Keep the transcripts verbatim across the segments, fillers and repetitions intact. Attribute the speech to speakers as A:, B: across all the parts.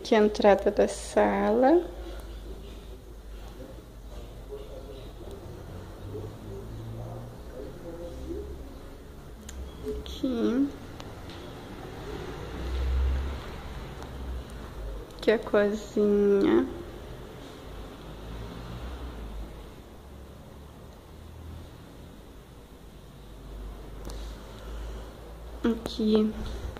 A: Aqui é a entrada da sala. Aqui. Aqui é a cozinha. Aqui.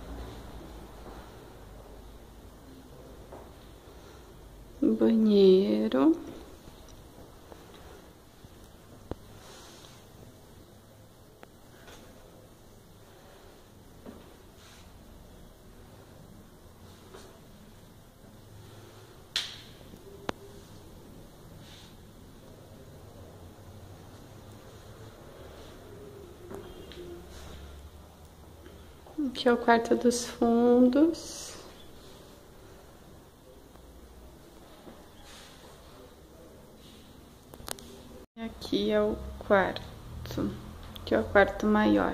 A: Banheiro. Aqui é o quarto dos fundos. E aqui é o quarto. Aqui é o quarto maior.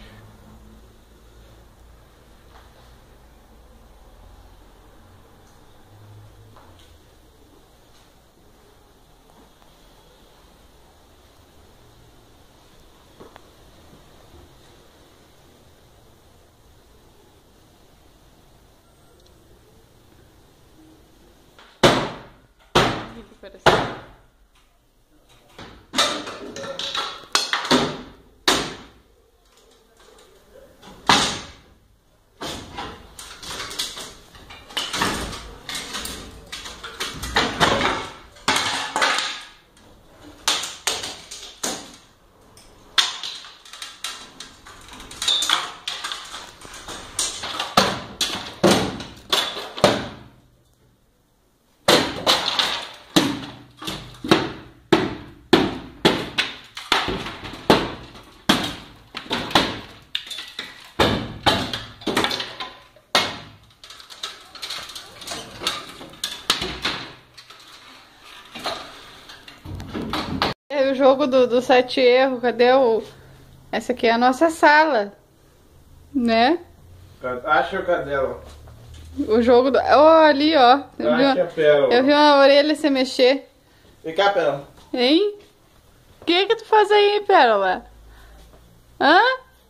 A: O jogo do, do sete erros, cadê o... Essa aqui é a nossa sala, né?
B: Acha a cadela.
A: O jogo do... Ó, oh, ali, ó. Eu vi,
B: Acha a pérola.
A: eu vi uma orelha se mexer.
B: Vem cá, Pérola.
A: Hein? O que que tu faz aí, Pérola? Hã?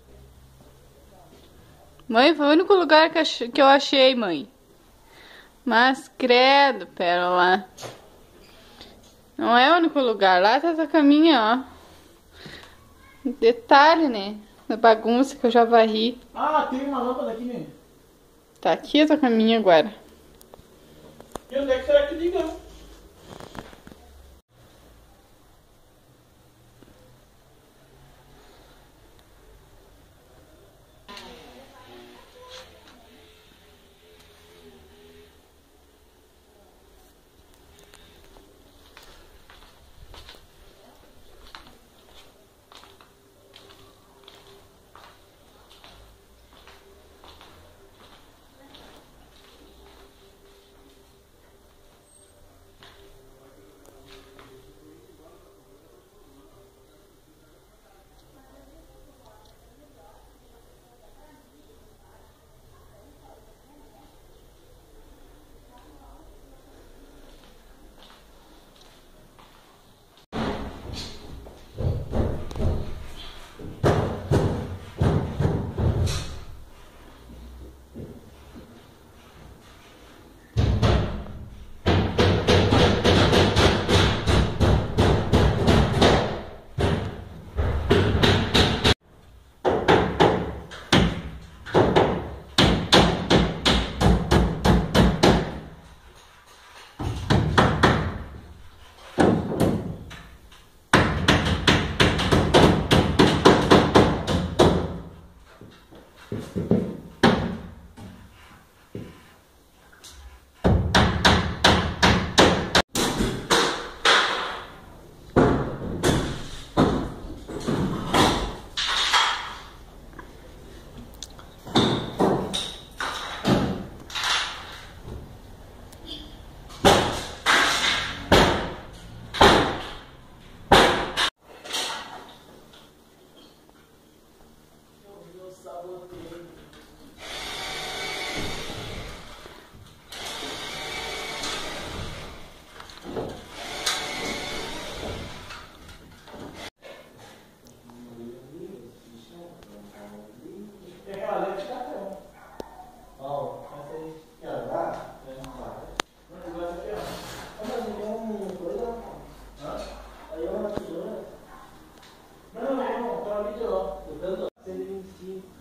A: Mãe, foi o único lugar que, ach... que eu achei, mãe. Mas credo, Pérola. Não é o único lugar. Lá tá a tua caminha, ó. Detalhe, né? Da bagunça que eu já varri.
B: Ah, tem uma lâmpada aqui, né?
A: Tá aqui a tua caminha agora.
B: E onde é que será que liga?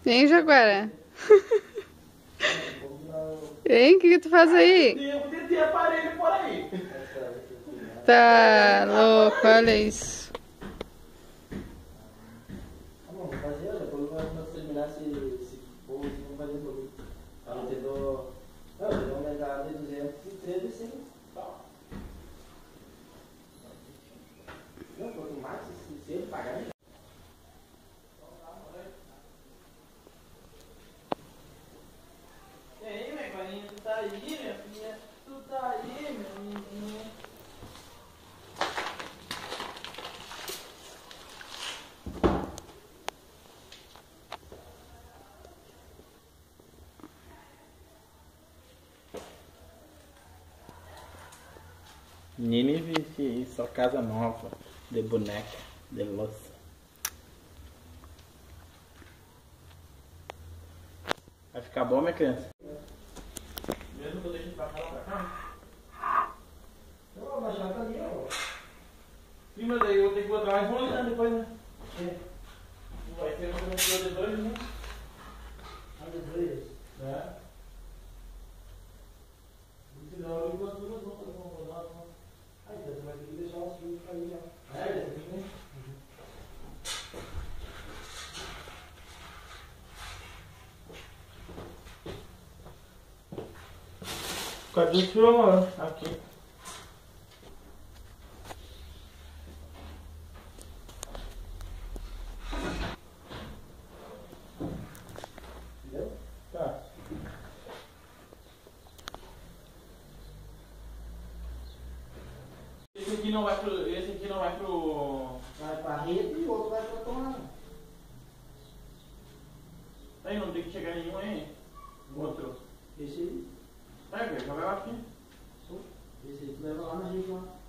A: Vem, Jaguará. Vem, o que, que tu faz aí?
B: Tem, tem aparelho por aí.
A: Tá louco, olha isso.
C: Vamos fazer, olha, depois vamos terminar esse, esse povo, vamos fazer tudo. Ela tentou. Não, eu vou aumentar de duzentos e treze, sim. Não, quanto mais se ele pagar, melhor.
B: E aí, minha colinha, tu tá aí, minha filha? Tu tá aí, meu menino? Nini vive sua casa nova de boneca, de louça. Vai ficar bom, minha criança? Mesmo que eu deixe pra cá, pra cá?
C: Não, mas já tá ali, ó.
B: Sim, mas aí eu vou ter que botar mais volume depois, né?
C: É.
B: Não vai ter um de dois, né?
C: Mais de dois.
B: É. Senão eu vou fazer duas roupas, vou rodar.
C: Aí, então você vai ter que deixar os filhos cair, ó.
B: É, esse aqui, né? Cadê o seu amor? Aqui.
C: Entendeu?
B: Tá. Esse aqui não vai pro. Esse aqui não vai pro.
C: Vai pra rede e o outro vai pra tomada.
B: Aí não tem que chegar nenhum aí. O outro.
C: Esse aí.
B: É, velho, joga lá aqui.
C: Esse aí tu leva lá na rede lá.